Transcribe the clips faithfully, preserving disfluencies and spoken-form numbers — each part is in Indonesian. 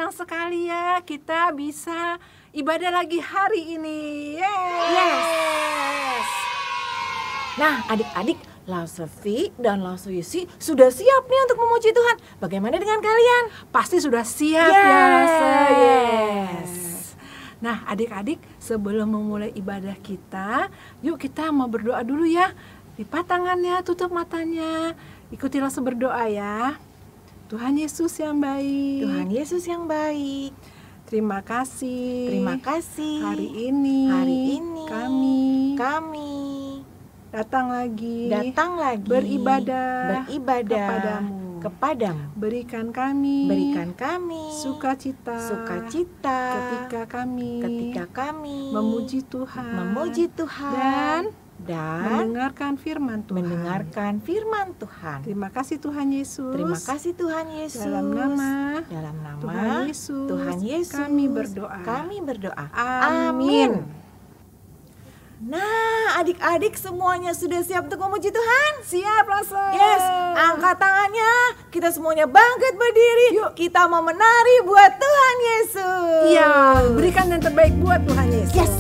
senang sekali ya kita bisa ibadah lagi hari ini. Yes. Yes. Nah, adik-adik, Lausevi dan Lauseyusi sudah siap nih untuk memuji Tuhan. Bagaimana dengan kalian? Pasti sudah siap Yes. ya, Lause. Yes. Nah, adik-adik, sebelum memulai ibadah kita, yuk kita mau berdoa dulu ya. Lipat tangannya, tutup matanya. Ikuti Lause berdoa ya. Tuhan Yesus yang baik. Tuhan Yesus yang baik. Terima kasih. Terima kasih. Hari ini, Hari ini kami, kami datang lagi, datang lagi beribadah, beribadah kepadamu. kepadamu. Berikan kami, Berikan kami sukacita, sukacita ketika kami, ketika kami memuji Tuhan, memuji Tuhan dan, dan mendengarkan firman Tuhan. mendengarkan firman Tuhan. Terima kasih Tuhan Yesus. Terima kasih Tuhan Yesus. Dalam nama, dalam nama Tuhan Yesus, Tuhan Yesus, kami berdoa. Kami berdoa. Amin. Nah, adik-adik semuanya sudah siap untuk memuji Tuhan? Siap, Lause. Yes, angkat tangannya. Kita semuanya bangkit berdiri. Yuk, kita mau menari buat Tuhan Yesus. Iya, berikan yang terbaik buat Tuhan Yesus. Yes.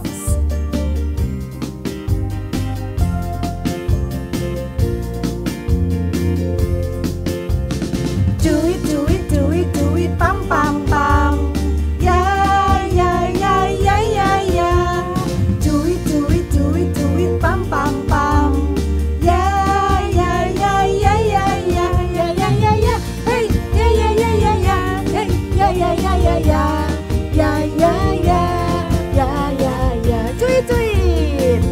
Do it, do it, do it, do it, pam pam pam. Ya, ya, ya, ya, ya, ya. Do it, do it, do it, do it, pam pam pam. Ya, ya, ya, ya, ya, ya, ya, ya, ya, ya. Hey, ya, ya, ya, ya, ya. Hey, ya, ya, ya, ya, ya. Ya, ya, ya, ya, ya, ya. Do it, do it.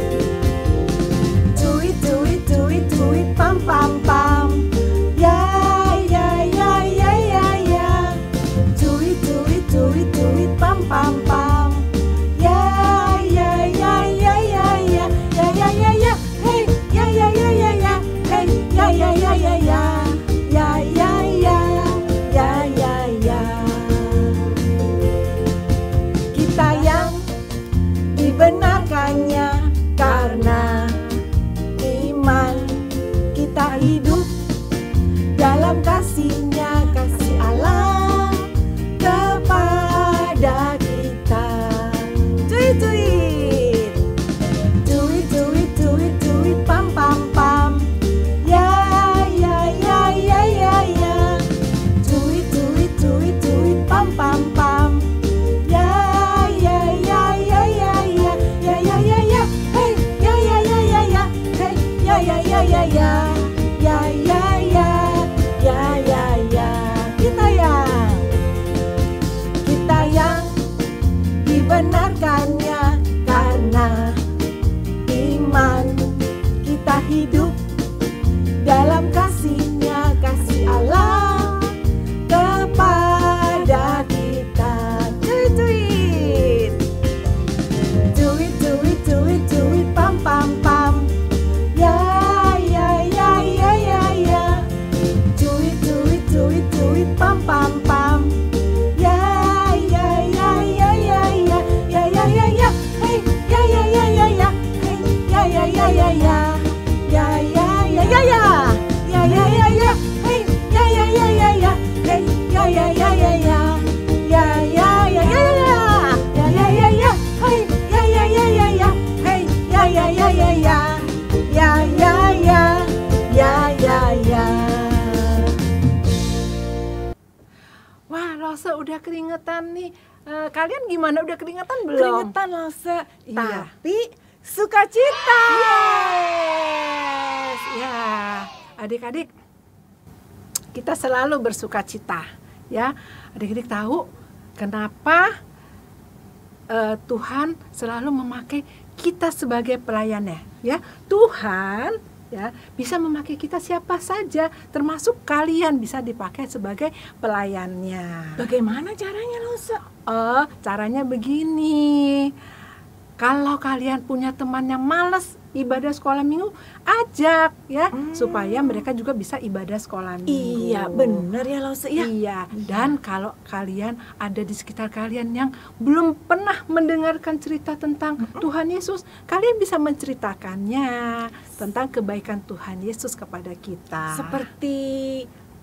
Do it, do it, do it, do it, pam pam pam. Ya, ya, ya, ya, ya, ya. Do it, do it, do it, do it, pam pam pam. Ya, ya, ya, ya, ya, ya, ya, ya, ya, ya. Hey, ya, ya, ya, ya, ya. Hey, ya, ya, ya, ya, ya. Ya, ya, ya, ya, ya, ya. Kita yang dibenarkannya karena iman, kita hidup dalam kasih-Nya, kasih Allah kepada kita. Do it, do it. Do it, do it, do it, do it, pam pam pam. Ya, ya, ya, ya, ya, ya. Do it, do it, do it, do it, pam pam pam. Ya, ya, ya, ya, ya, ya. Ya, ya, ya, ya. Hey, ya, ya, ya, ya, ya. Hey, ya, ya, ya, ya, ya. Ya, ya, ya. Ya, ya, ya. Kita yang kita yang dibenarkannya karena iman, kita hidup dalam kasih-Nya, kasih Allah kepada kita. Do it, do it. Do it, do it, do it, do it, pam pam pam. Ya, ya, ya, ya, ya, ya. Do it, do it, do it, do it, pam pam pam. Ya, ya, ya, ya, ya, ya. Ya, ya, ya, ya. Hey, ya, ya, ya, ya, ya. Hey, ya, ya, ya, ya, ya. Ya, ya, ya, ya, ya. Ya, ya, ya, ya. Hey, ya, ya, ya, ya, ya. Hey, ya, ya, ya, ya, ya. Ya, ya, ya, ya, ya, ya. Ya, ya, ya, ya. Hey, ya, ya, ya, ya, ya. Hey, ya, ya, ya, ya, ya. Ya, ya, ya. Ya, ya, ya. Wah, Lause udah keringetan nih. Eh, kalian gimana? Udah keringetan belum? Keringetan Lause, Iya. tapi sukacita. Yes. Ya, adik-adik, kita selalu bersukacita. Ya, adik-adik tahu kenapa eh, Tuhan selalu memakai kita sebagai pelayannya? Ya, Tuhan ya bisa memakai kita siapa saja, termasuk kalian bisa dipakai sebagai pelayannya. Bagaimana caranya Lause? Oh, caranya begini. Kalau kalian punya teman yang malas ibadah sekolah minggu, ajak ya, Hmm. supaya mereka juga bisa ibadah sekolah minggu. Iya, benar ya Lause ya. Iya, dan kalau kalian ada di sekitar kalian yang belum pernah mendengarkan cerita tentang Tuhan Yesus, kalian bisa menceritakannya tentang kebaikan Tuhan Yesus kepada kita. Seperti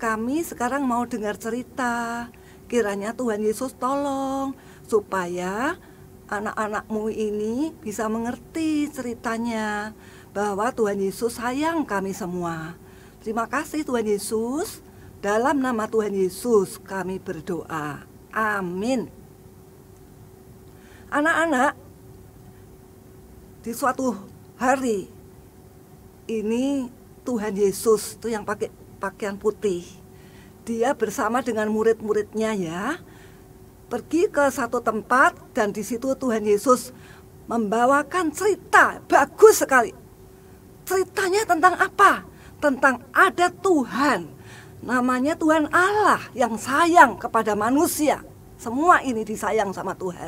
kami sekarang mau dengar cerita. Kiranya Tuhan Yesus tolong supaya anak-anakmu ini bisa mengerti ceritanya bahwa Tuhan Yesus sayang kami semua. Terima kasih Tuhan Yesus. Dalam nama Tuhan Yesus kami berdoa. Amin. Anak-anak, di suatu hari ini Tuhan Yesus itu yang pakai pakaian putih. Dia bersama dengan murid-muridnya ya, pergi ke satu tempat dan di situ Tuhan Yesus membawakan cerita bagus sekali. Ceritanya tentang apa? Tentang ada Tuhan, namanya Tuhan Allah yang sayang kepada manusia. Semua ini disayang sama Tuhan.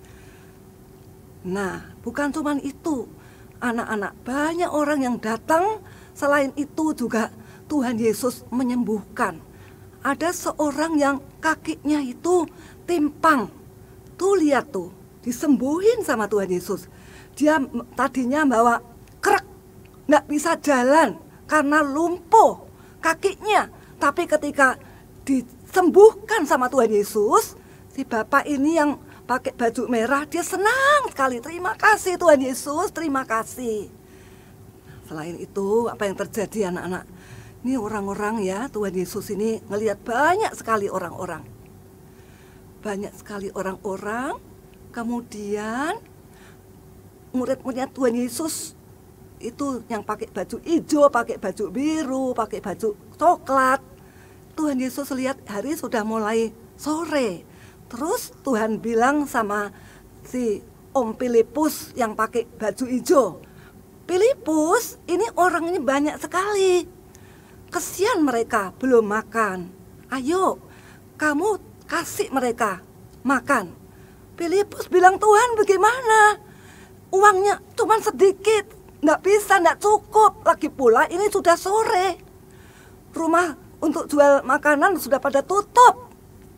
Nah, bukan cuma itu. Anak-anak, banyak orang yang datang. Selain itu juga Tuhan Yesus menyembuhkan. Ada seorang yang kakinya itu timpang. Tuh lihat tuh, disembuhin sama Tuhan Yesus. Dia tadinya bawa krek, nggak bisa jalan karena lumpuh kakinya. Tapi ketika disembuhkan sama Tuhan Yesus, si bapak ini yang pakai baju merah, dia senang sekali. Terima kasih Tuhan Yesus, terima kasih. Selain itu, apa yang terjadi anak-anak? Ini orang-orang ya, Tuhan Yesus ini ngelihat banyak sekali orang-orang. Banyak sekali orang-orang, kemudian murid-muridnya Tuhan Yesus itu yang pakai baju hijau, pakai baju biru, pakai baju coklat. Tuhan Yesus lihat hari sudah mulai sore. Terus Tuhan bilang sama si Om Filipus yang pakai baju hijau, Filipus, ini orang ini banyak sekali. Kesian mereka belum makan. Ayo, kamu kasih mereka makan. Filipus bilang, Tuhan bagaimana? Uangnya cuma sedikit, nggak bisa, nggak cukup. Lagi pula ini sudah sore. Rumah untuk jual makanan sudah pada tutup.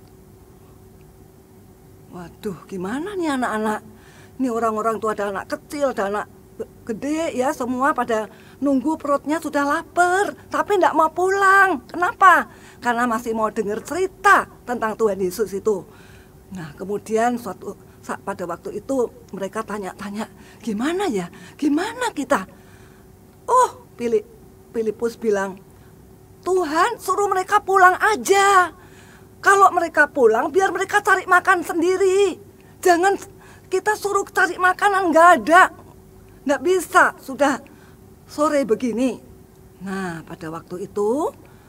Waduh, gimana nih anak-anak? Ini orang-orang tuh, ada anak kecil, ada anak gede ya, semua pada nunggu, perutnya sudah lapar, tapi tidak mau pulang. Kenapa? Karena masih mau dengar cerita tentang Tuhan Yesus itu. Nah, kemudian suatu saat pada waktu itu mereka tanya-tanya, gimana ya? Gimana kita? Oh, Filipus bilang, Tuhan suruh mereka pulang aja. Kalau mereka pulang, biar mereka cari makan sendiri. Jangan kita suruh cari makanan, nggak ada. Nggak bisa, sudah sore begini. Nah, pada waktu itu,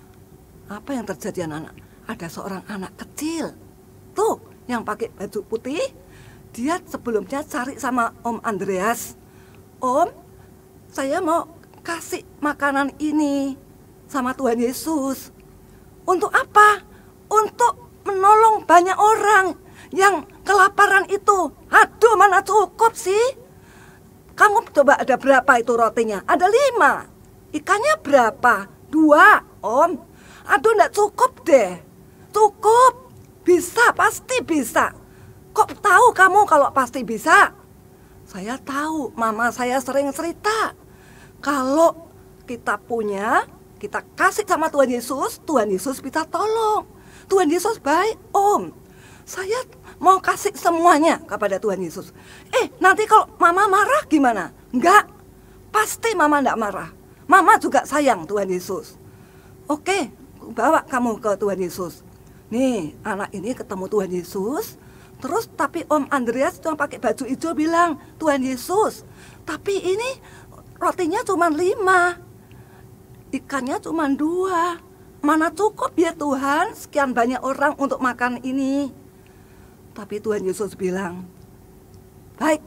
apa yang terjadi anak-anak? Ada seorang anak kecil, tuh, yang pakai baju putih. Dia sebelumnya cari sama Om Andreas. Om, saya mau kasih makanan ini sama Tuhan Yesus. Untuk apa? Untuk menolong banyak orang yang kelaparan itu. Aduh, mana cukup sih? Kamu coba, ada berapa itu rotinya? Ada lima. Ikannya berapa? Dua, Om. Aduh, enggak cukup deh. Cukup. Bisa, pasti bisa. Kok tahu kamu kalau pasti bisa? Saya tahu, mama saya sering cerita. Kalau kita punya, kita kasih sama Tuhan Yesus, Tuhan Yesus bisa tolong. Tuhan Yesus baik, Om. Saya mau kasih semuanya kepada Tuhan Yesus. Eh, nanti kalau mama marah gimana? Enggak, pasti mama enggak marah. Mama juga sayang Tuhan Yesus. Oke, bawa kamu ke Tuhan Yesus. Nih, anak ini ketemu Tuhan Yesus. Terus tapi Om Andreas cuma pakai baju hijau bilang, Tuhan Yesus, tapi ini rotinya cuma lima, ikannya cuma dua. Mana cukup ya Tuhan, sekian banyak orang untuk makan ini. Tapi Tuhan Yesus bilang, baik,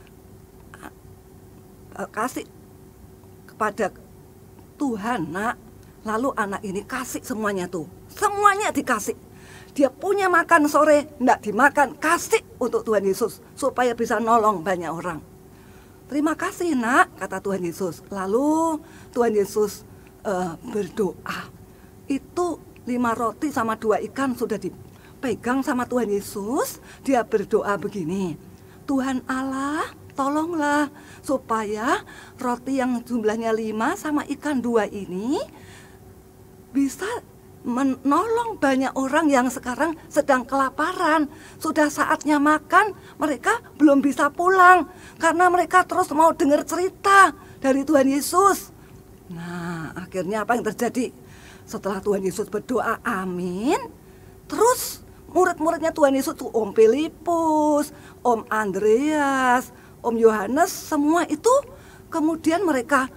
kasih kepada Tuhan, nak. Lalu anak ini kasih semuanya tuh, semuanya dikasih. Dia punya makan sore, enggak dimakan, kasih untuk Tuhan Yesus supaya bisa nolong banyak orang. Terima kasih nak, kata Tuhan Yesus. Lalu Tuhan Yesus uh, berdoa. Itu lima roti sama dua ikan sudah dipegang sama Tuhan Yesus. Dia berdoa begini, Tuhan Allah, tolonglah supaya roti yang jumlahnya lima sama ikan dua ini bisa menolong banyak orang yang sekarang sedang kelaparan. Sudah saatnya makan, mereka belum bisa pulang karena mereka terus mau dengar cerita dari Tuhan Yesus. Nah, akhirnya apa yang terjadi? Setelah Tuhan Yesus berdoa amin, terus murid-muridnya Tuhan Yesus tuh Om Filipus, Om Andreas, Om Yohanes, semua itu kemudian mereka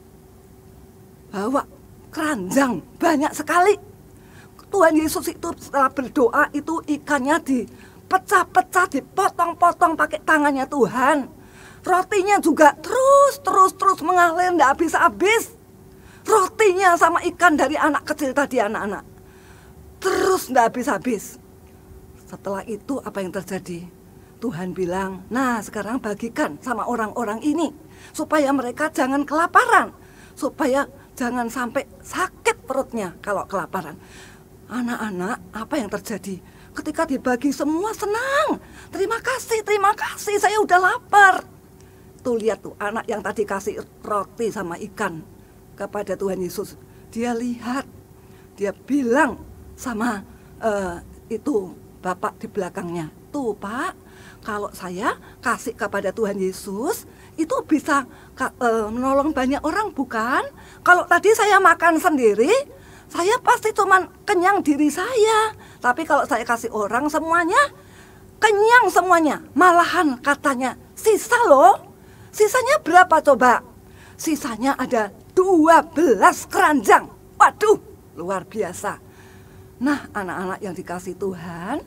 bawa keranjang banyak sekali. Tuhan Yesus itu setelah berdoa itu ikannya dipecah-pecah, dipotong-potong pakai tangannya Tuhan. Rotinya juga terus, terus, terus mengalir, tidak habis-habis. Rotinya sama ikan dari anak kecil tadi, anak-anak. Terus tidak habis-habis. Setelah itu apa yang terjadi? Tuhan bilang, nah sekarang bagikan sama orang-orang ini. Supaya mereka jangan kelaparan. Supaya jangan sampai sakit perutnya kalau kelaparan. Anak-anak, apa yang terjadi? Ketika dibagi semua senang. Terima kasih, terima kasih, saya udah lapar. Tuh lihat tuh anak yang tadi kasih roti sama ikan kepada Tuhan Yesus. Dia lihat, dia bilang sama uh, itu bapak di belakangnya. Tuh Pak, kalau saya kasih kepada Tuhan Yesus, itu bisa uh, menolong banyak orang bukan? Kalau tadi saya makan sendiri, saya pasti cuma kenyang diri saya. Tapi kalau saya kasih orang semuanya, kenyang semuanya. Malahan katanya sisa loh. Sisanya berapa coba? Sisanya ada dua belas keranjang. Waduh, luar biasa. Nah, anak-anak yang dikasih Tuhan,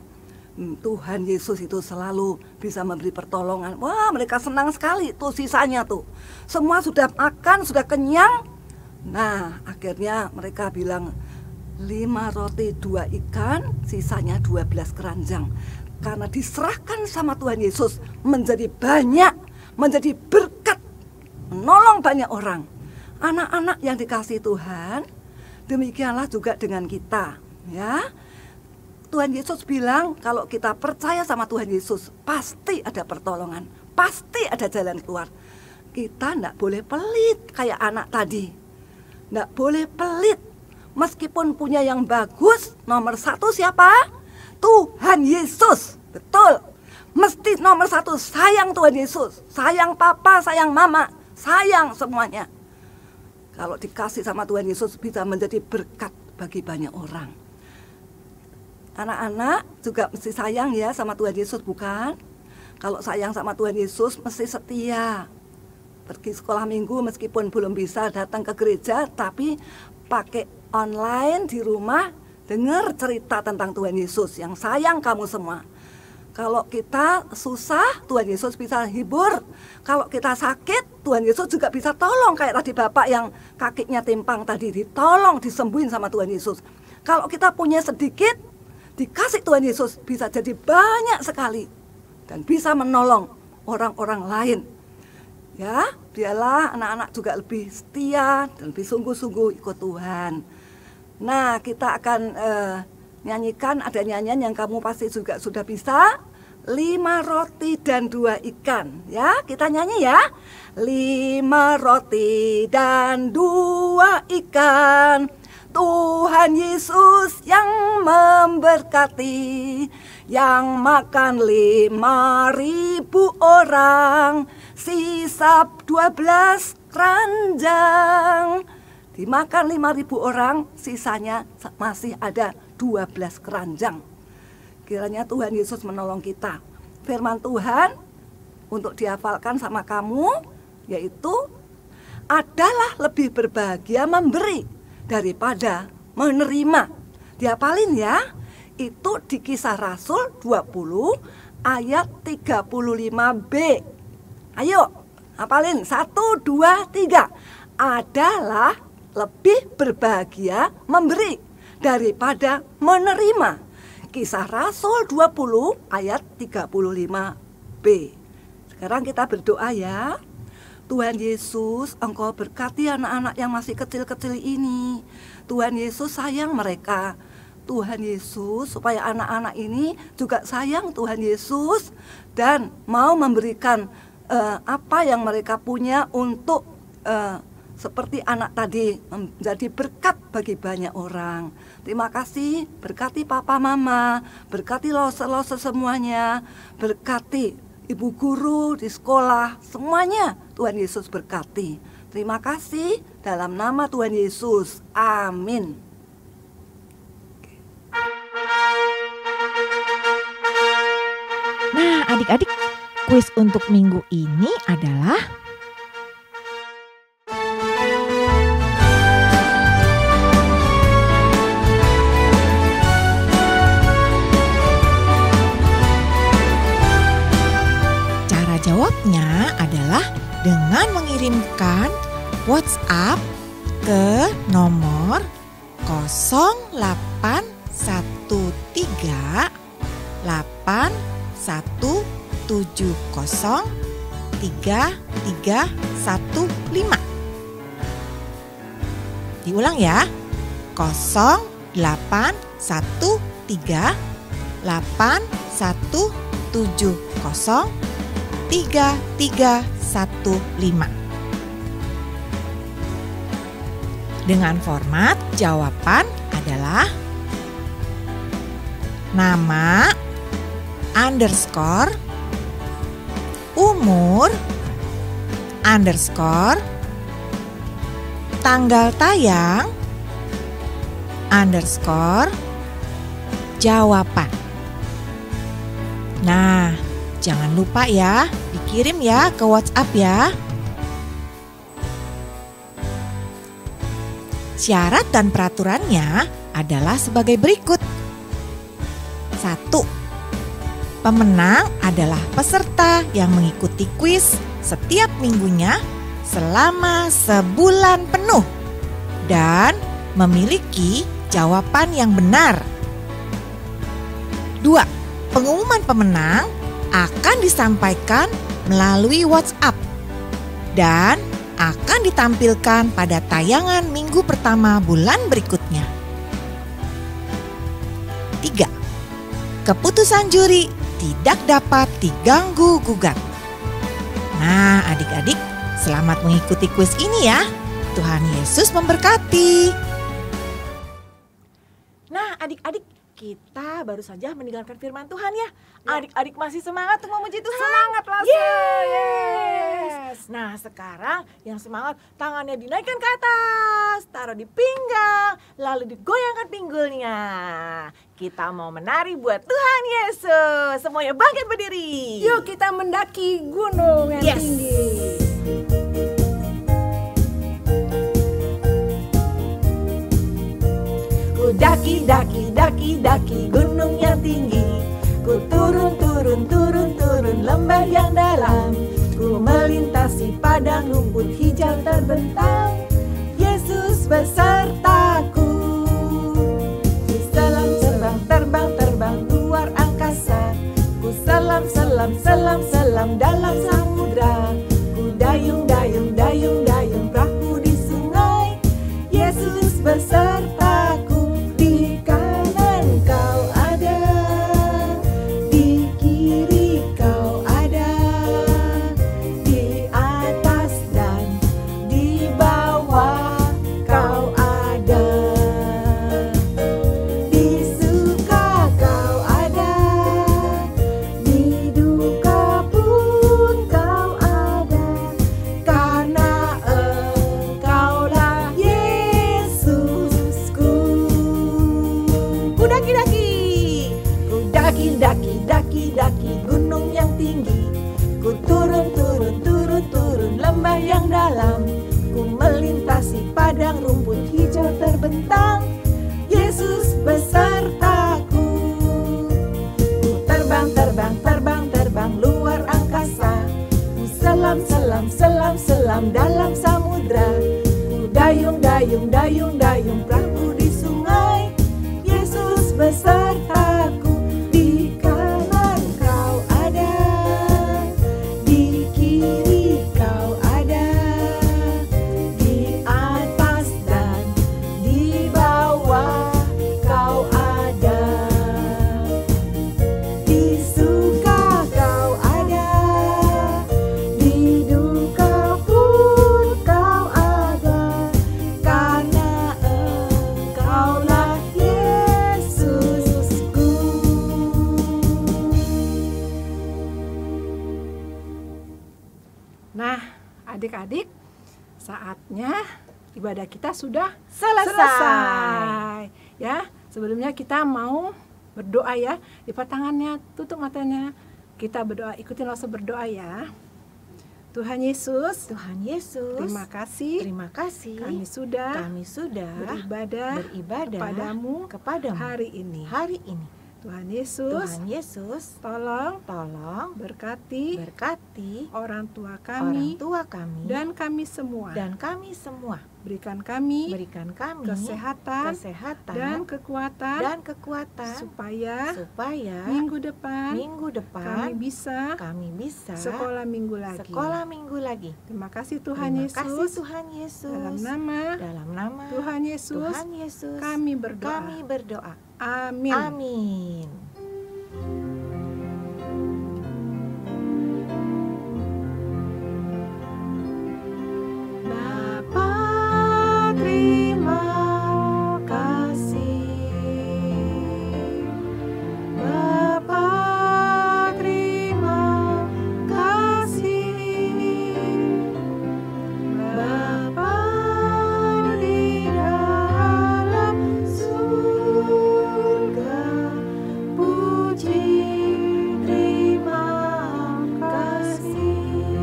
Tuhan Yesus itu selalu bisa memberi pertolongan. Wah, mereka senang sekali tuh sisanya tuh. Semua sudah makan, sudah kenyang. Nah, akhirnya mereka bilang, lima roti, dua ikan, sisanya dua belas keranjang. Karena diserahkan sama Tuhan Yesus menjadi banyak, menjadi berkat, menolong banyak orang. Anak-anak yang dikasih Tuhan, demikianlah juga dengan kita, ya. Tuhan Yesus bilang kalau kita percaya sama Tuhan Yesus, pasti ada pertolongan, pasti ada jalan keluar. Kita tidak boleh pelit kayak anak tadi. Tidak boleh pelit. Meskipun punya yang bagus, nomor satu siapa? Tuhan Yesus. Betul. Mesti nomor satu sayang Tuhan Yesus. Sayang papa, sayang mama, sayang semuanya. Kalau dikasih sama Tuhan Yesus bisa menjadi berkat bagi banyak orang. Anak-anak juga mesti sayang ya sama Tuhan Yesus, bukan? Kalau sayang sama Tuhan Yesus mesti setia. Pergi sekolah minggu meskipun belum bisa datang ke gereja, tapi pakai online di rumah, dengar cerita tentang Tuhan Yesus yang sayang kamu semua. Kalau kita susah, Tuhan Yesus bisa hibur. Kalau kita sakit, Tuhan Yesus juga bisa tolong. Kayak tadi bapak yang kakinya timpang tadi, ditolong, disembuhin sama Tuhan Yesus. Kalau kita punya sedikit, dikasih Tuhan Yesus bisa jadi banyak sekali. Dan bisa menolong orang-orang lain. Ya, biarlah anak-anak juga lebih setia dan lebih sungguh-sungguh ikut Tuhan. Nah, kita akan uh, nyanyikan, ada nyanyian yang kamu pasti juga sudah bisa. Lima roti dan dua ikan. Ya, kita nyanyi ya. Lima roti dan dua ikan. Tuhan Yesus yang memberkati. Yang makan lima ribu orang. Sisa dua belas keranjang. Dimakan lima ribu orang, sisanya masih ada dua belas keranjang. Kiranya Tuhan Yesus menolong kita. Firman Tuhan untuk dihafalkan sama kamu, yaitu adalah lebih berbahagia memberi daripada menerima. Dihafalin ya. Itu di Kisah Rasul dua puluh ayat tiga puluh lima b. Ayo, hafalin. Satu, dua, tiga. Adalah lebih berbahagia memberi daripada menerima. Kisah Rasul dua puluh ayat tiga puluh lima b. Sekarang kita berdoa ya. Tuhan Yesus, Engkau berkati anak-anak yang masih kecil-kecil ini. Tuhan Yesus sayang mereka. Tuhan Yesus, supaya anak-anak ini juga sayang Tuhan Yesus dan mau memberikan uh, apa yang mereka punya untuk uh, seperti anak tadi menjadi berkat bagi banyak orang. Terima kasih, berkati papa mama, berkati lose-lose semuanya, berkati ibu guru di sekolah, semuanya Tuhan Yesus berkati. Terima kasih dalam nama Tuhan Yesus. Amin. Nah, adik-adik, kuis untuk minggu ini adalah cara jawabnya adalah dengan mengirimkan WhatsApp ke nomor nol delapan satu tiga delapan satu tujuh nol tiga tiga satu lima. Diulang ya, nol delapan satu tiga delapan satu tujuh nol tiga tiga satu lima. Dengan format jawaban adalah nama, underscore, umur, underscore, tanggal tayang, underscore, jawaban. Nah, jangan lupa ya, dikirim ya ke WhatsApp ya. Syarat dan peraturannya adalah sebagai berikut. Satu, pemenang adalah peserta yang mengikuti kuis setiap minggunya selama sebulan penuh dan memiliki jawaban yang benar. Dua, pengumuman pemenang akan disampaikan melalui WhatsApp dan akan ditampilkan pada tayangan minggu pertama bulan berikutnya. Tiga, keputusan juri tidak dapat diganggu gugat. Nah, adik-adik, selamat mengikuti kuis ini ya. Tuhan Yesus memberkati. Nah, adik-adik, kita baru saja mendengarkan firman Tuhan ya. Adik-adik masih semangat untuk memuji Tuhan? Semangat Lase. Yes. Nah, sekarang yang semangat tangannya dinaikkan ke atas, taruh di pinggang, lalu digoyangkan pinggulnya. Kita mau menari buat Tuhan Yesus. Semuanya bangkit berdiri. Yuk kita mendaki gunung yang Yes. tinggi. Ku daki, daki, daki, daki gunung yang tinggi. Ku turun, turun, turun, turun lembah yang dalam. Ku melintasi padang rumput hijau terbentang. Yesus besertaku. Ku selam, selam, terbang, terbang luar angkasa. Ku selam, selam, selam, selam dalam samudra. Ku dayung, dayung, dayung, dayung perahu di sungai. Yesus besertaku. Di kanan kau ada, di kiri kau ada, di atas dan di bawah kau ada, di suka kau ada, di duka pun kau ada, karena Engkaulah Yesusku. Ku daki-daki, ku daki-daki, daki-daki gunung yang tinggi. Ku turun, turun, turun, turun lembah yang dalam. Ku melintasi padang rumput hijau terbentang. Yesus besertaku. Ku terbang, terbang, terbang, terbang luar angkasa. Ku selam, selam, selam, selam dalam samudra. Ku dayung, dayung, dayung, dayung perahu di sungai. Yesus besertaku. Di kanan kau ada, di kiri kau ada, di atas dan di bawah kau ada, di suka kau ada, di duka pun kau ada, Nah, adik-adik, saatnya ibadah kita sudah Selesai. selesai. Ya, sebelumnya kita mau berdoa ya. Lipat tangannya, tutup matanya. Kita berdoa, ikutin Lasa berdoa ya. Tuhan Yesus, Tuhan Yesus, terima kasih. terima kasih. Kami sudah Kami sudah beribadah beribadah kepadamu kepadamu hari ini. hari ini. Tuhan Yesus, Tuhan Yesus, tolong tolong berkati berkati orang tua orang kami tua kami dan kami semua. dan kami semua. Berikan kami Berikan kami kesehatan kesehatan dan kekuatan dan kekuatan supaya supaya minggu depan minggu kami depan bisa kami bisa sekolah minggu lagi. sekolah minggu lagi. Terima kasih Tuhan Terima kasih Yesus. Tuhan Yesus. Dalam nama Dalam nama Tuhan Yesus, Tuhan Yesus kami berdoa. kami berdoa. Amin. Amin. Bapa, terima kasih. Bapa, terima kasih. Bapa di dalam surga, puji terima kasih.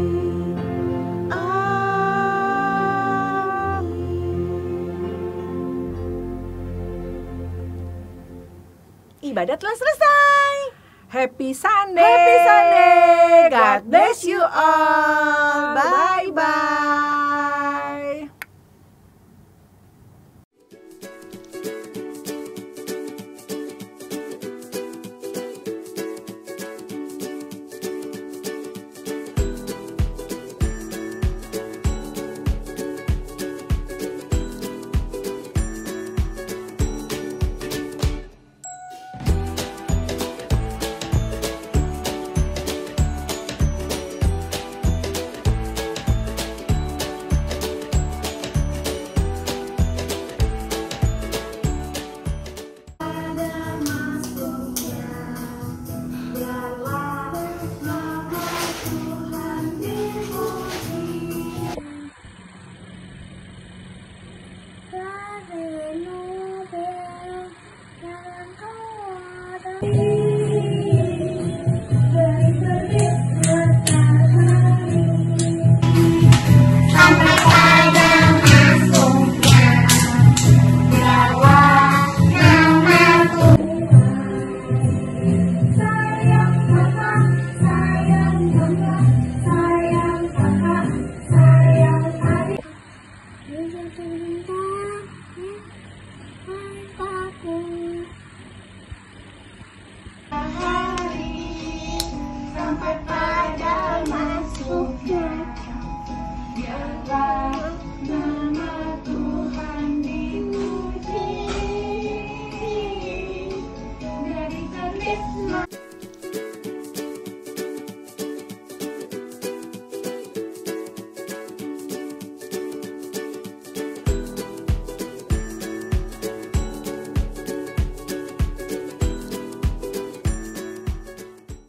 Ibadah telah selesai. Happy Sunday. Happy Sunday. God bless you all.